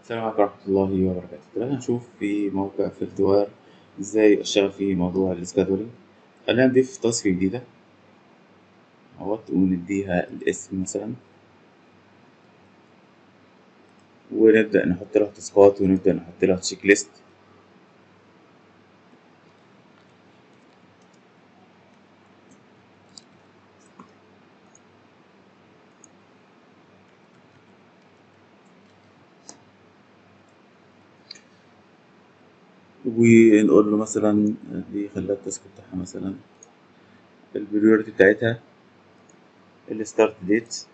السلام عليكم ورحمة الله وبركاته. دلوقتي هنشوف في موقع فيلتوار ازاي اشتغل فيه موضوع السكادولينج. خلينا نضيف تاسك جديدة اهوت ونديها الاسم مثلا، ونبدأ نحط لها تاسكات ونبدأ نحط لها تشيك ليست. ونقول له مثلا دي خليها التاسك بتاعها مثلا البريوريتي بتاعتها الستارت ديت.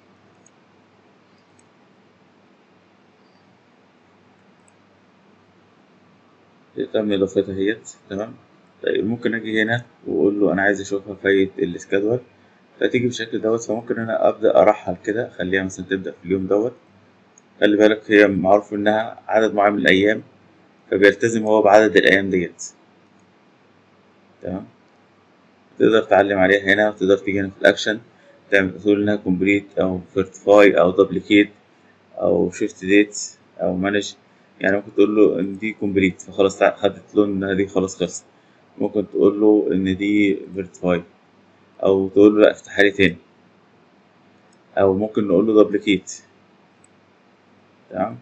تم اضافتها اهيت تمام. طيب ممكن اجي هنا واقول له انا عايز اشوفها في السكادول، فتيجي بالشكل دوت. فممكن انا ابدا ارحل كده، اخليها مثلا تبدا في اليوم دوت. خلي بالك هي معروف انها عدد معين من الايام، فبيلتزم هو بعدد الايام ديت. تمام. تقدر تعلم عليها هنا، وتقدر تيجي هنا في الاكشن تعمل تقول انها كومبليت او فيرتيفاي او دوبليكيت او شيفت ديت او مانج. يعني ممكن تقول له ان دي كومبليت فخلاص خدت له انها دي خلاص خلصت. ممكن تقول له ان دي فيرتيفاي، او تقول له لا افتحها لي تاني، او ممكن نقول له دوبليكيت. تمام.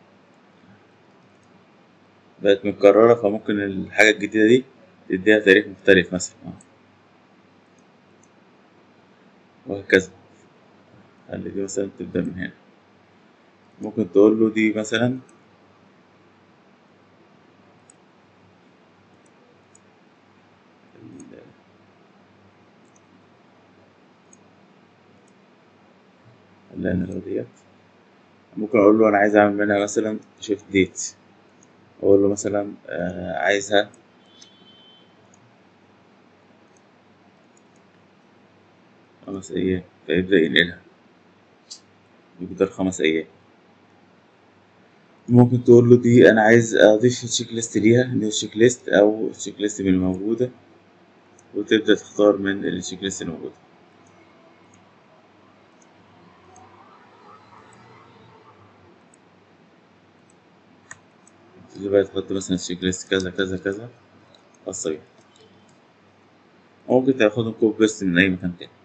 بقت متكررة، فممكن الحاجة الجديدة دي تديها تاريخ مختلف مثلا وهكذا. خلي دي مثلا تبدأ من هنا. ممكن تقول له دي مثلا اللي أنا لو ديت. ممكن أقول له أنا عايز أعمل منها مثلا شيفت ديت. أقول له مثلا عايزها 5 أيام، فيبدأ ينقلها بمقدار 5 أيام. ممكن تقول له دي أنا عايز أضيف تشيك ليست ليها، نيو تشيك ليست أو تشيك ليست من الموجودة، وتبدأ تختار من التشيك ليست الموجودة. تبدأ بقى تحط مثلا تشيك ليست كذا كذا كذا خاصة بيها. ممكن تاخدهم كوبي بيست من أي مكان تاني.